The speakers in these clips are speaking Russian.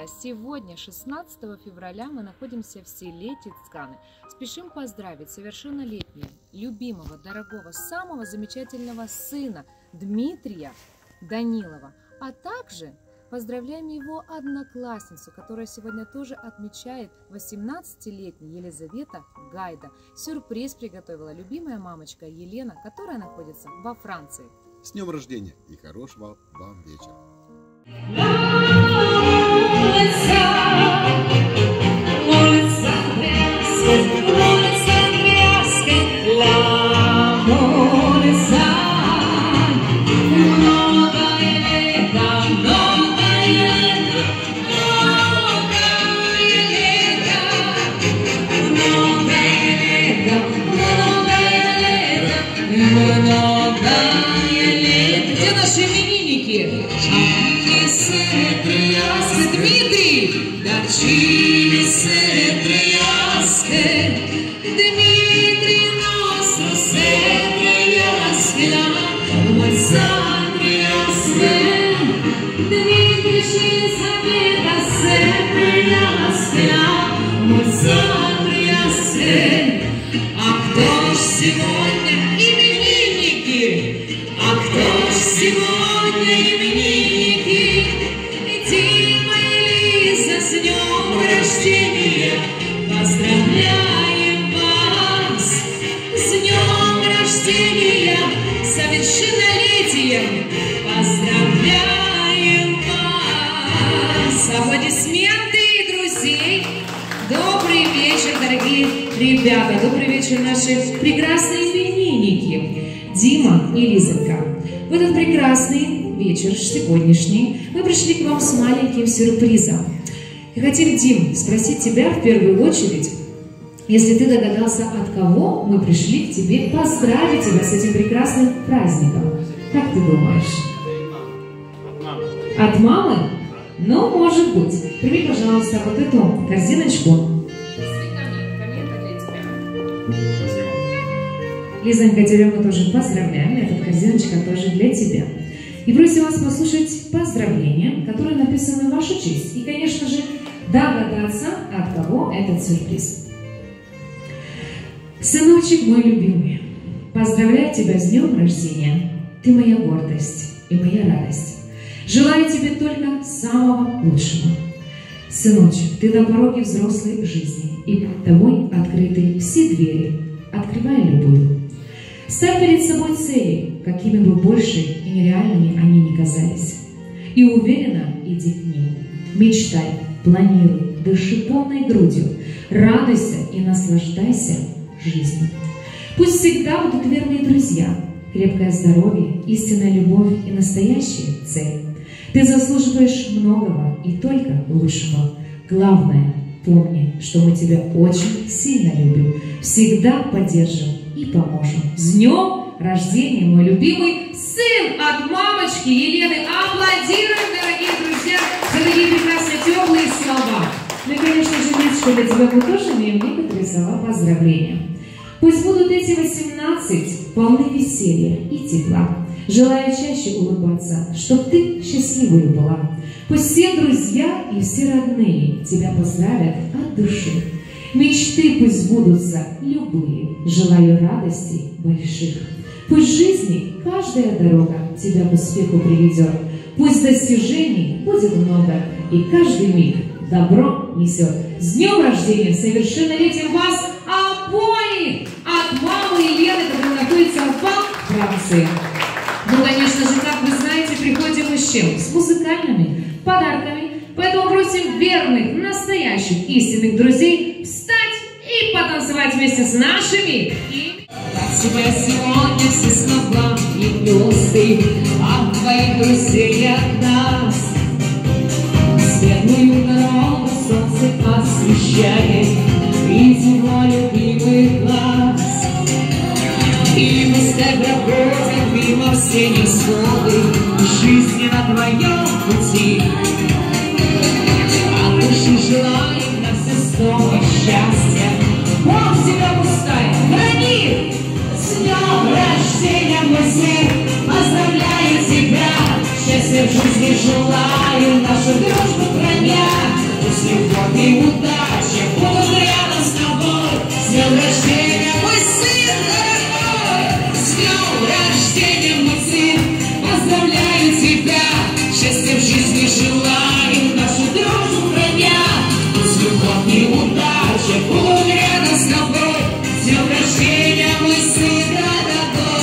Сегодня, 16 февраля, мы находимся в селе Тицканы. Спешим поздравить совершеннолетнего, любимого, дорогого, самого замечательного сына Дмитрия Данилова, а также поздравляем его одноклассницу, которая сегодня тоже отмечает 18-летняя Елизавета Гайда. Сюрприз приготовила любимая мамочка Елена, которая находится во Франции. С днем рождения и хорошего вам вечера! Где наши именинники? Дмитрий! Дачили се трияске, Дмитрий nostro se trияске, Мойсан трияске, Дмитрий Елизавета се трияске, Мойсан трияске. А кто ж сегодня именинники? А кто ж сегодня именинники? Дима и Лиза, с днем рождения поздравляем вас! С днем рождения, совершеннолетием поздравляем вас! Аплодисменты друзей! Добрый вечер, дорогие ребята! Добрый вечер, наши прекрасные именинники! Дима и Лизонька, в этот прекрасный вечер сегодняшний мы пришли к вам с маленьким сюрпризом. И хотим, Дим, спросить тебя в первую очередь, если ты догадался, от кого мы пришли к тебе поздравить тебя с этим прекрасным праздником. Как ты думаешь? От мамы. От мамы? Ну, может быть. Прими, пожалуйста, вот эту корзиночку. Лизонька, тебя мы тоже поздравляем. Эта корзиночка тоже для тебя. И просим вас послушать поздравления, которые написаны в вашу честь. И, конечно же, догадаться, от кого этот сюрприз. Сыночек мой любимый, поздравляю тебя с днем рождения. Ты моя гордость и моя радость. Желаю тебе только самого лучшего. Сыночек, ты на пороге взрослой жизни, и перед тобой открыты все двери. Открывай любую. Ставь перед собой цели, какими бы больше и нереальными они ни казались. И уверенно иди к ним. Мечтай, планируй, дыши полной грудью. Радуйся и наслаждайся жизнью. Пусть всегда будут верные друзья, крепкое здоровье, истинная любовь и настоящая цель. Ты заслуживаешь многого и только лучшего. Главное, помни, что мы тебя очень сильно любим, всегда поддержим и поможем. С днем рождения, мой любимый сын от мамочки Елены. Аплодируем, дорогие друзья, за такие прекрасные теплые слова. Ну и, конечно же, Лизочка, для тебя мы тоже имеем некоторые слова поздравления. Пусть будут эти 18 полны веселья и тепла. Желаю чаще улыбаться, чтоб ты счастливой была. Пусть все друзья и все родные тебя поздравят от души. Мечты пусть сбудутся любые. Желаю радостей больших. Пусть в жизни каждая дорога тебя к успеху приведет. Пусть достижений будет много, и каждый миг добро несет. С днем рождения, совершеннолетием вас обоих от мамы Елены, которая находится в Франции. Ну, конечно же, как вы знаете, приходим мы с чем? С музыкальными подарками. Поэтому просим верных, настоящих, истинных друзей встать и потанцевать вместе с нашими. Тебя сегодня все слова и звезды от твоих друзей от нас. Светлую дорогу солнце освещает из его любимых глаз. И мы с тобой проходим мимо все невзгоды жизни на твоем пути. От души желаем на все снова счастья. Бог тебя пускай храни. С днем рождения, мой сын, поздравляю тебя. Счастья в жизни желаю, нашу дружбу храня. Пусть любовь и удача будут рядом с тобой. С днем рождения, мой сын дорогой! С днем рождения, мой сын! Поздравляю тебя! Счастья в жизни желаю, нашу дружбу храня. Пусть любовь и удача будут рядом с тобой. С днем рождения, мой сын дорогой!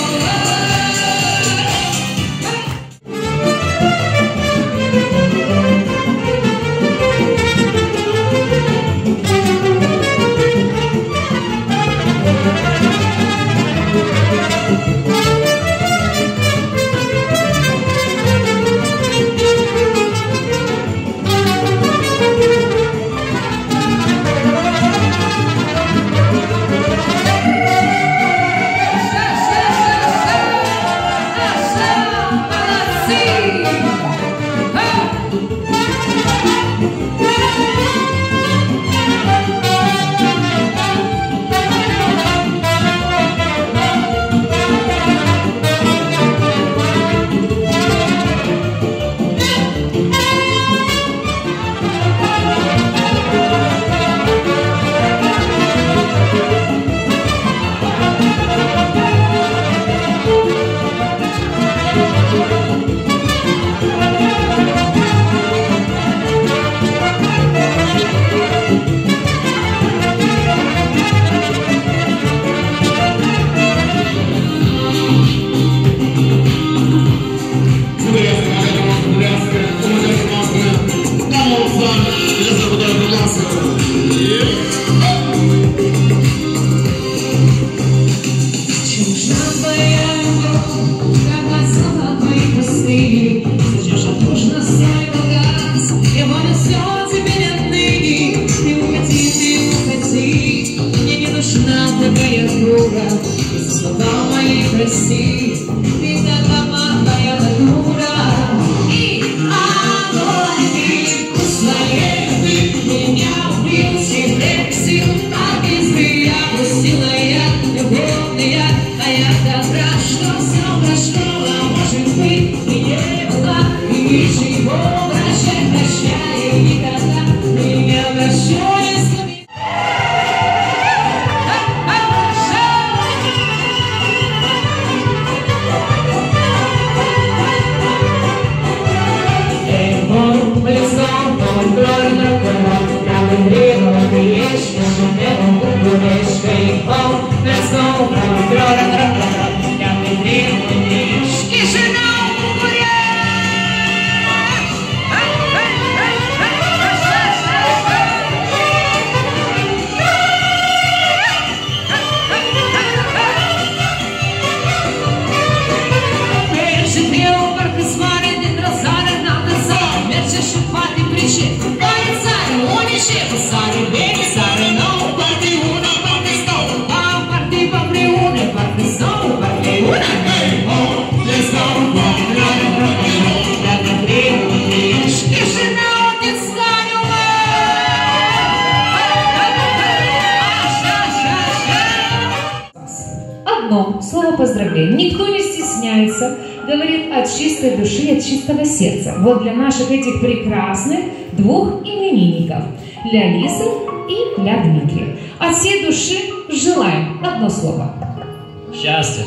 Слово поздравления. Никто не стесняется, говорит от чистой души, от чистого сердца. Вот для наших этих прекрасных двух именинников, для Лисы и для Дмитрия. От всей души желаем одно слово. Счастья,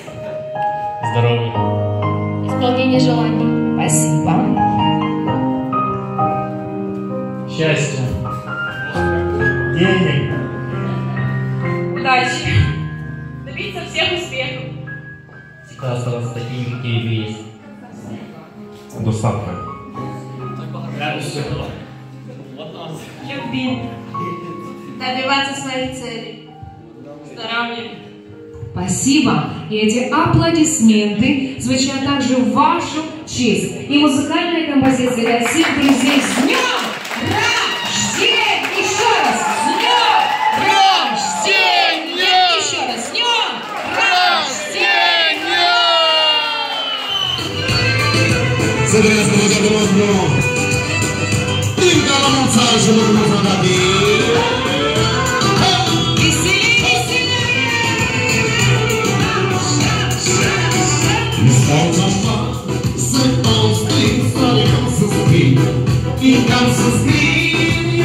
здоровья, исполнение желаний. Спасибо. счастья, денег, Удачи. Добиться всех успехов. всегда оставаться такими, какие вы есть. Достатка. Радостью. Любви. Добиваться своих целей. Здоровья. Спасибо. И эти аплодисменты звучат также в вашу честь. И музыкальная композиция для всех друзей с днем рождения! Еще раз! С днем рождения! Еще раз! С днем рождения! Соответственно, вот этому дню. И там со скрипом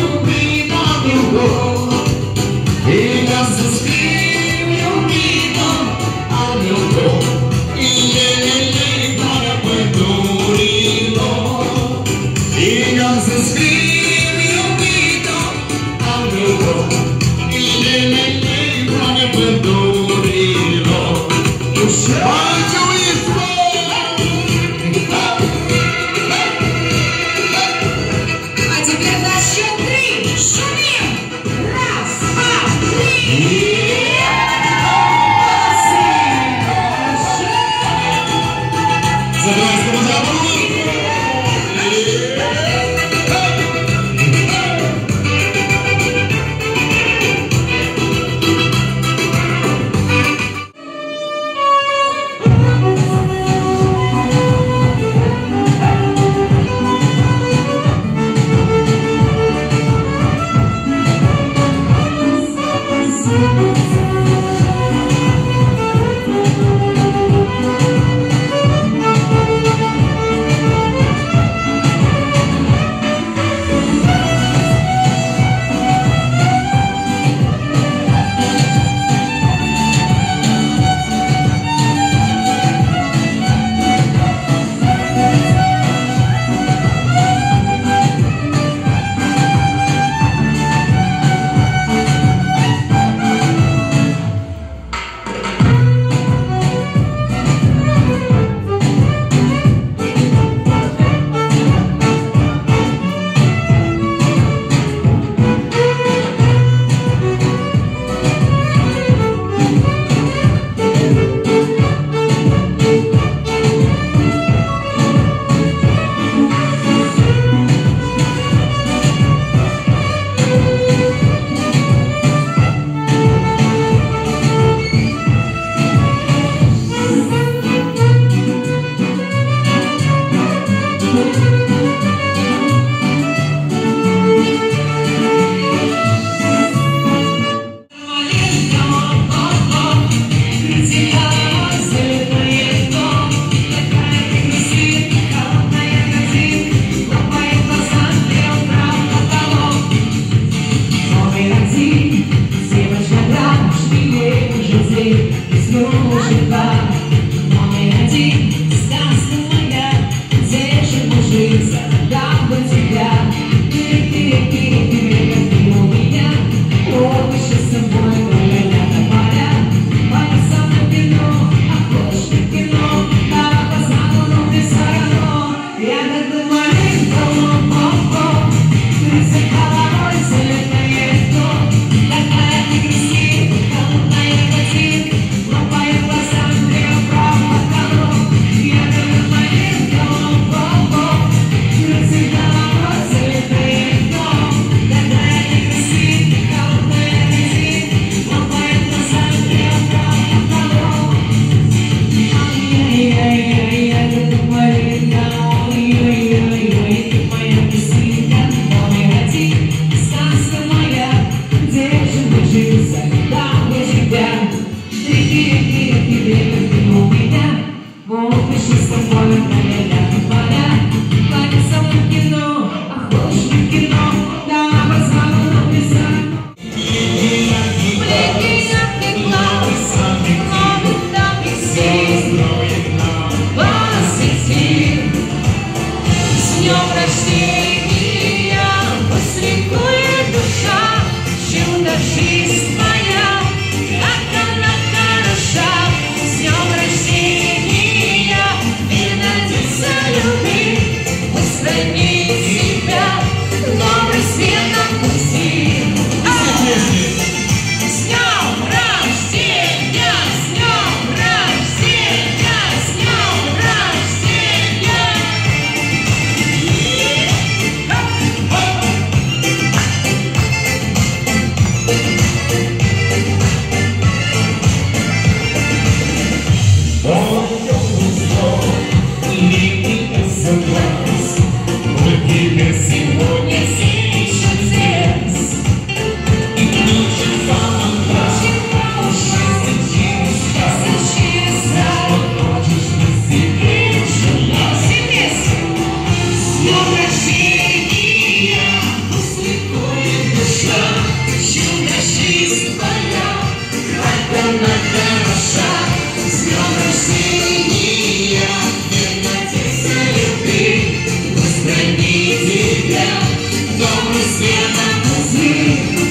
А теперь на счет 3. Шумим! Раз, два, три!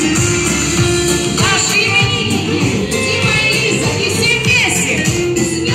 Наши именинники Дима и Лиза, и все вместе. С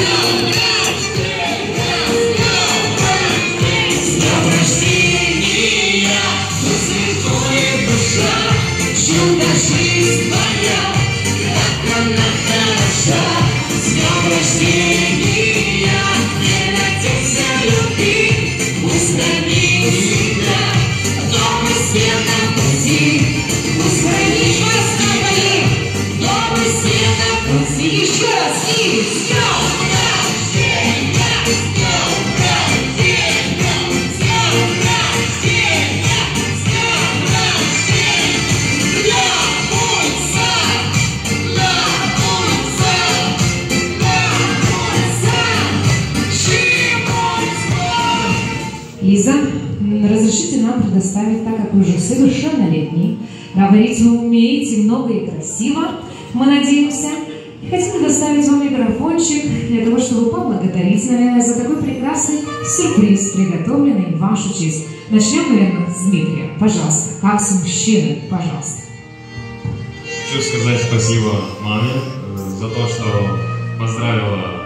хотите нам предоставить, так как вы уже совершеннолетний, говорить вы умеете много и красиво, мы надеемся, и хотим предоставить вам микрофончик для того, чтобы поблагодарить, наверное, за такой прекрасный сюрприз, приготовленный в вашу честь. Начнем, наверное, с Дмитрия. Пожалуйста, как с мужчины, пожалуйста. Хочу сказать спасибо маме за то, что поздравила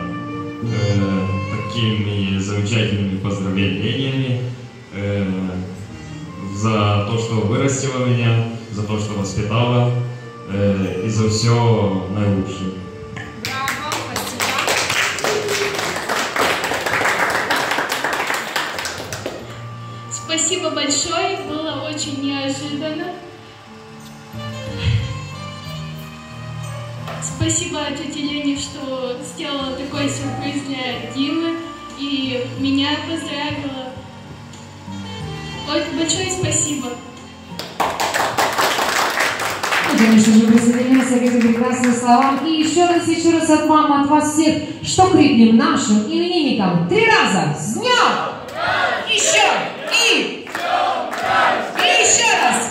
такими замечательными поздравлениями, за то, что вырастила меня, за то, что воспитала, и за все наилучшее. Браво, спасибо. Спасибо большое, было очень неожиданно. Спасибо тете Лене, что сделала такой сюрприз для Димы и меня поздравила. Ой, большое спасибо. Конечно же, присоединяемся к этим прекрасным словам. И еще раз от мамы, от вас всех, что крикнем нашим именинникам 3 раза. С днем! Еще! И еще раз!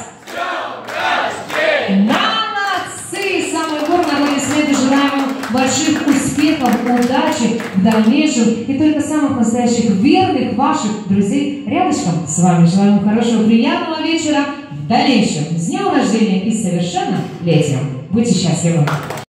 Молодцы! Самый горный аплодисменты, желаем вам больших успехов, удачи в дальнейшем и только самых настоящих верных ваших друзей рядышком с вами. Желаем вам хорошего, приятного вечера в дальнейшем. С днем рождения и совершеннолетием! Будьте счастливы!